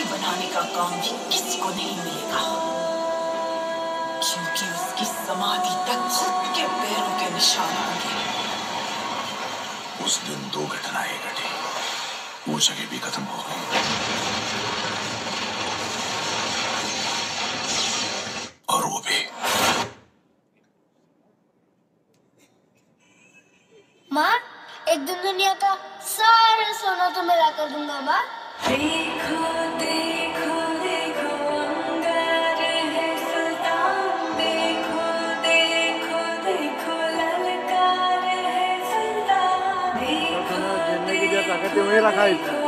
बनाने का काम भी किसी को नहीं मिलेगा, क्योंकि उसकी समाधि तक खुद के पैरों के निशान होंगे। उस दिन 2 घटनाएं घटी, वो जगह भी खत्म हो गई और वो भी। माँ, एक दिन दुनिया का सारा सोना तो मिला कर दूंगा माँ। देखो देखो देखो अंगार है सुल्तान, देखो देखो देखो ललकार है सुल्तान, देखो देखो